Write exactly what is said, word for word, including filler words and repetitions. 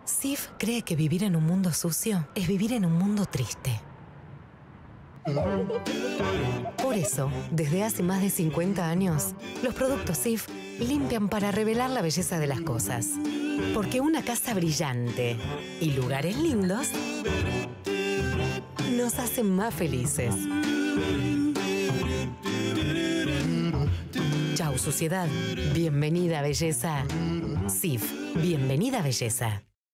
Sif cree que vivir en un mundo sucio es vivir en un mundo triste. Por eso, desde hace más de cincuenta años, los productos Sif limpian para revelar la belleza de las cosas. Porque una casa brillante y lugares lindos nos hacen más felices. Chau, suciedad. Bienvenida, belleza. Sif, bienvenida, belleza.